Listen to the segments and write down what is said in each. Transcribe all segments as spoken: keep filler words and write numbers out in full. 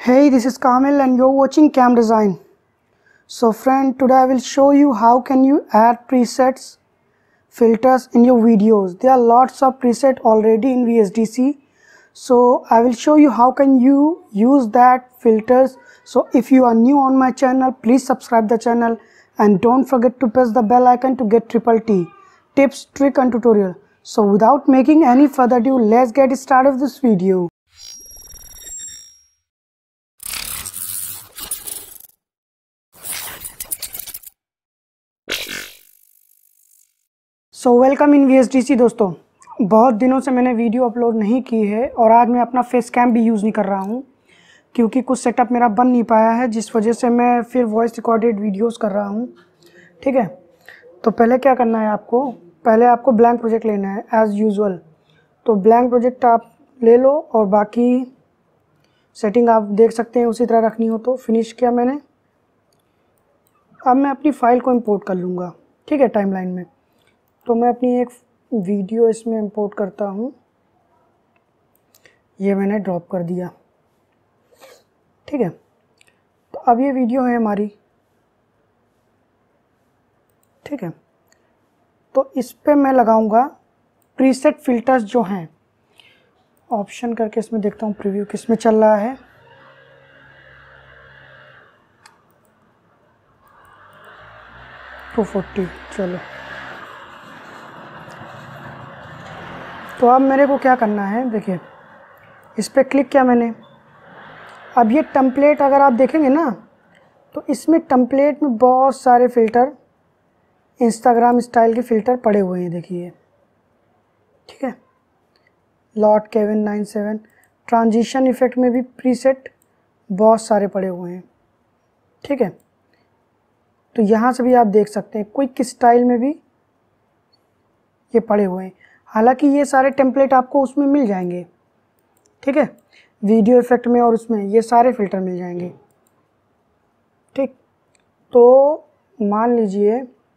Hey, this is Kamil and you're watching Cam Design. So friend, today I will show you how can you add presets, filters in your videos. There are lots of presets already in V S D C. So I will show you how can you use that filters. So if you are new on my channel, please subscribe the channel and don't forget to press the bell icon to get triple T tips, trick and tutorial. So without making any further ado, let's get started with this video. So welcome in V S D C. दोस्तों, बहुत दिनों से मैंने video upload नहीं की है और आज मैं अपना फेस कैम भी यूज़ नहीं कर रहा हूँ क्योंकि कुछ सेटअप मेरा बन नहीं पाया है, जिस वजह से मैं फिर वॉइस रिकॉर्डेड वीडियोस कर रहा हूँ। ठीक है, तो पहले क्या करना है आपको, पहले आपको ब्लैंक प्रोजेक्ट लेना है एज़ यूजुअल। तो ब्लैंक प्रोजेक्ट आप ले लो और बाकी सेटिंग आप देख सकते हैं उसी तरह रखनी हो तो फिनिश किया मैंने। अब मैं अपनी फ़ाइल को इम्पोर्ट कर लूँगा। ठीक है, टाइमलाइन में तो मैं अपनी एक वीडियो इसमें इंपोर्ट करता हूँ। ये मैंने ड्रॉप कर दिया। ठीक है, तो अब ये वीडियो है हमारी। ठीक है, तो इस पे मैं लगाऊंगा प्रीसेट फिल्टर्स जो हैं। ऑप्शन करके इसमें देखता हूँ प्रीव्यू किस में चल रहा है। टू फोर्टी, चलो। तो अब मेरे को क्या करना है, देखिए इस पर क्लिक किया मैंने। अब ये टेम्पलेट अगर आप देखेंगे ना तो इसमें टेम्पलेट में बहुत सारे फ़िल्टर, इंस्टाग्राम स्टाइल के फ़िल्टर पड़े हुए हैं, देखिए। ठीक है, Lord Kelvin nine seven, transition effect में भी प्रीसेट बहुत सारे पड़े हुए हैं। ठीक है, तो यहाँ से भी आप देख सकते हैं क्विक स्टाइल में भी ये पड़े हुए हैं। हालांकि ये सारे टेम्पलेट आपको उसमें मिल जाएंगे। ठीक है, वीडियो इफेक्ट में और उसमें ये सारे फ़िल्टर मिल जाएंगे। ठीक, तो मान लीजिए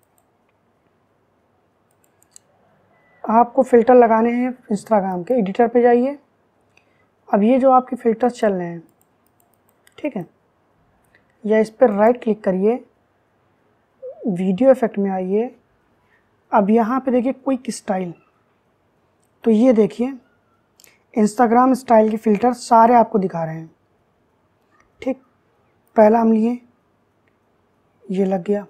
आपको फ़िल्टर लगाने हैं इंस्टाग्राम के, एडिटर पे जाइए। अब ये जो आपके फ़िल्टर्स चल रहे हैं, ठीक है, या इस पर राइट क्लिक करिए, वीडियो इफेक्ट में आइए। अब यहाँ पे देखिए क्विक स्टाइल, तो ये देखिए इंस्टाग्राम स्टाइल के फ़िल्टर सारे आपको दिखा रहे हैं। ठीक, पहला हम लिए, ये लग गया।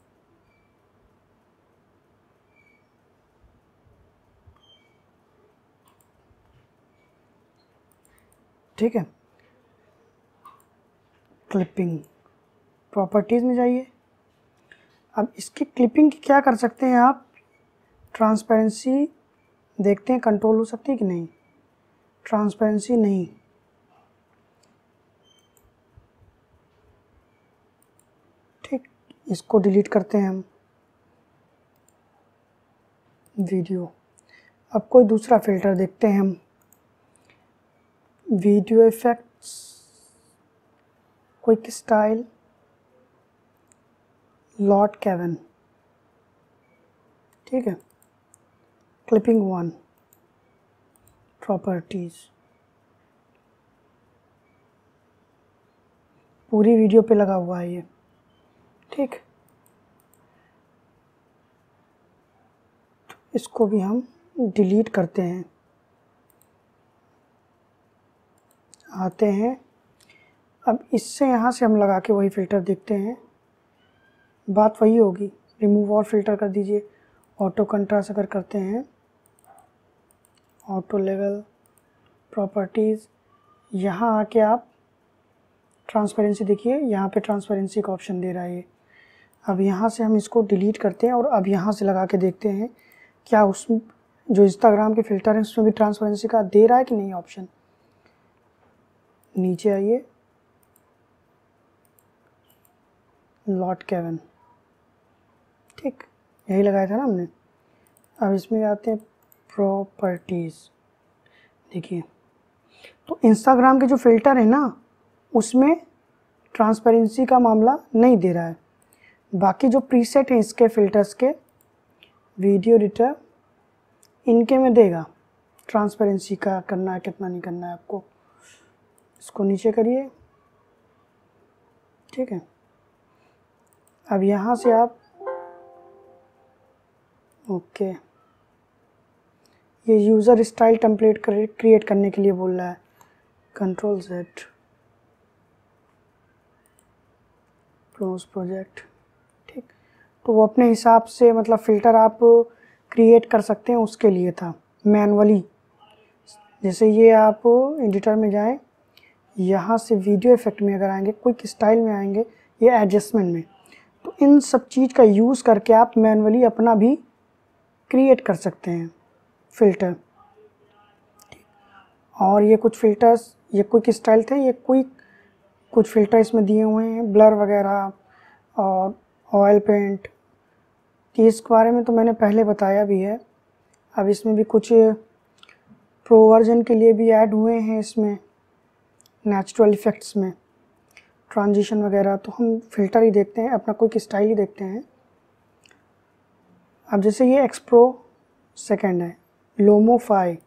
ठीक है, क्लिपिंग प्रॉपर्टीज़ में जाइए। अब इसकी क्लिपिंग की क्या कर सकते हैं आप, ट्रांसपेरेंसी देखते हैं कंट्रोल हो सकती है कि नहीं। ट्रांसपेरेंसी नहीं, ठीक, इसको डिलीट करते हैं हम। वीडियो, अब कोई दूसरा फ़िल्टर देखते हैं हम। Video effects, quick style, Lord Kelvin. ठीक है, क्लिपिंग वन, प्रॉपर्टीज़, पूरी वीडियो पे लगा हुआ है ये। ठीक, तो इसको भी हम डिलीट करते हैं। आते हैं, अब इससे यहाँ से हम लगा के वही फ़िल्टर देखते हैं। बात वही होगी, रिमूव और फ़िल्टर कर दीजिए। ऑटो कंट्रास्ट अगर करते हैं, ऑटो लेवल, प्रॉपर्टीज़, यहाँ आके आप ट्रांसपेरेंसी देखिए, यहाँ पे ट्रांसपेरेंसी का ऑप्शन दे रहा है ये। अब यहाँ से हम इसको डिलीट करते हैं और अब यहाँ से लगा के देखते हैं क्या उस जो इंस्टाग्राम के फ़िल्टर हैं उसमें भी ट्रांसपेरेंसी का दे रहा है कि नहीं ऑप्शन। नीचे आइए, लॉट केविन, ठीक, यही लगाया था ना हमने। अब इसमें आते हैं प्रॉपर्टीज़, देखिए तो इंस्टाग्राम के जो फ़िल्टर है ना उसमें ट्रांसपेरेंसी का मामला नहीं दे रहा है। बाकी जो प्रीसेट हैं इसके फ़िल्टर्स के, वीडियो एडिटर, इनके में देगा ट्रांसपेरेंसी का करना है कितना नहीं करना है आपको। इसको नीचे करिए, ठीक है। अब यहाँ से आप ओके, ये यूज़र स्टाइल टेम्पलेट क्रिएट करने के लिए बोल रहा है, कंट्रोल जेड, क्लोज प्रोजेक्ट, ठीक। तो वो अपने हिसाब से मतलब फ़िल्टर आप क्रिएट कर सकते हैं, उसके लिए था मैनुअली। जैसे ये आप एडिटर में जाएं, यहाँ से वीडियो इफेक्ट में अगर आएंगे, क्विक स्टाइल में आएंगे, ये एडजस्टमेंट में, तो इन सब चीज़ का यूज़ करके आप मैनुअली अपना भी क्रिएट कर सकते हैं फ़िल्टर। और ये कुछ फ़िल्टर्स, ये क्विक स्टाइल थे, ये क्विक कुछ फ़िल्टर इसमें दिए हुए हैं, ब्लर वगैरह और ऑयल पेंट, इसके बारे में तो मैंने पहले बताया भी है। अब इसमें भी कुछ प्रो वर्जन के लिए भी ऐड हुए हैं इसमें, नेचुरल इफ़ेक्ट्स में ट्रांजिशन वगैरह। तो हम फ़िल्टर ही देखते हैं, अपना क्विक स्टाइल ही देखते हैं। अब जैसे ये एक्सप्रो सेकंड है, लोमोफाई,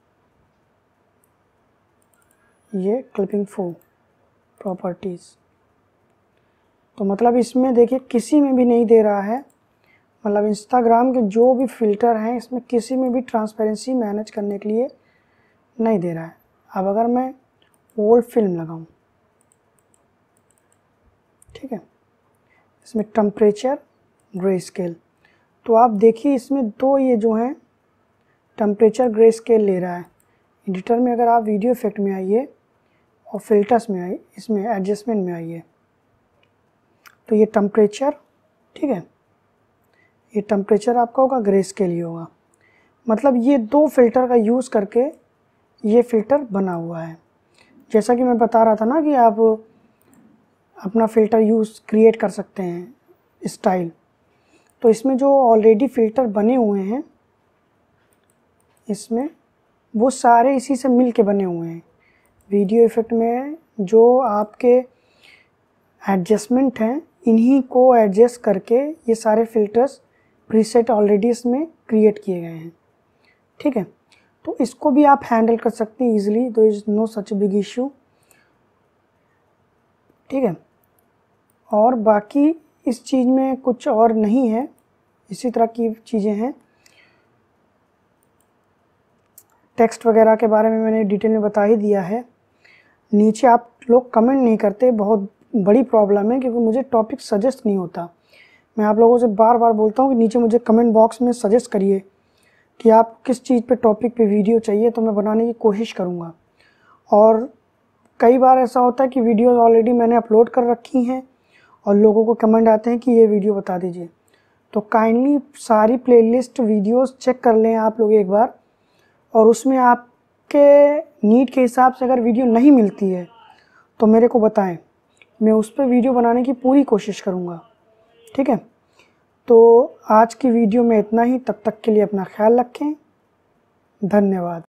ये क्लिपिंग फो प्रॉपर्टीज़, तो मतलब इसमें देखिए किसी में भी नहीं दे रहा है, मतलब इंस्टाग्राम के जो भी फ़िल्टर हैं इसमें किसी में भी ट्रांसपेरेंसी मैनेज करने के लिए नहीं दे रहा है। अब अगर मैं ओल्ड फिल्म लगाऊं, ठीक है, इसमें टेम्परेचर ग्रे स्केल, तो आप देखिए इसमें दो ये जो हैं टेम्परेचर ग्रे स्केल ले रहा है। एडिटर में अगर आप वीडियो इफेक्ट में आइए और फिल्टर्स में आइए, इसमें एडजस्टमेंट में आइए, तो ये टेम्परेचर, ठीक है, ये टेम्परेचर आपका होगा ग्रे स्केल ही होगा। मतलब ये दो फिल्टर का यूज़ करके ये फ़िल्टर बना हुआ है। जैसा कि मैं बता रहा था ना कि आप अपना फ़िल्टर यूज़ क्रिएट कर सकते हैं स्टाइल, तो इसमें जो ऑलरेडी फ़िल्टर बने हुए हैं इसमें, वो सारे इसी से मिल के बने हुए हैं। वीडियो इफ़ेक्ट में जो आपके एडजस्टमेंट हैं, इन्हीं को एडजस्ट करके ये सारे फ़िल्टर्स प्रीसेट ऑलरेडी इसमें क्रिएट किए गए हैं, ठीक है। तो इसको भी आप हैंडल कर सकते हैं easily, there is no such big issue, ठीक है। और बाकी इस चीज़ में कुछ और नहीं है, इसी तरह की चीज़ें हैं। टेक्स्ट वगैरह के बारे में मैंने डिटेल में बता ही दिया है। नीचे आप लोग कमेंट नहीं करते, बहुत बड़ी प्रॉब्लम है, क्योंकि मुझे टॉपिक सजेस्ट नहीं होता। मैं आप लोगों से बार बार बोलता हूँ कि नीचे मुझे कमेंट बॉक्स में सजेस्ट करिए कि आप किस चीज़ पे टॉपिक पे वीडियो चाहिए, तो मैं बनाने की कोशिश करूँगा। और कई बार ऐसा होता है कि वीडियोज़ ऑलरेडी मैंने अपलोड कर रखी हैं और लोगों को कमेंट आते हैं कि ये वीडियो बता दीजिए, तो काइंडली सारी प्लेलिस्ट वीडियोस चेक कर लें आप लोग एक बार, और उसमें आपके नीड के हिसाब से अगर वीडियो नहीं मिलती है तो मेरे को बताएं, मैं उस पर वीडियो बनाने की पूरी कोशिश करूँगा, ठीक है। तो आज की वीडियो में इतना ही, तब तक के लिए अपना ख्याल रखें, धन्यवाद।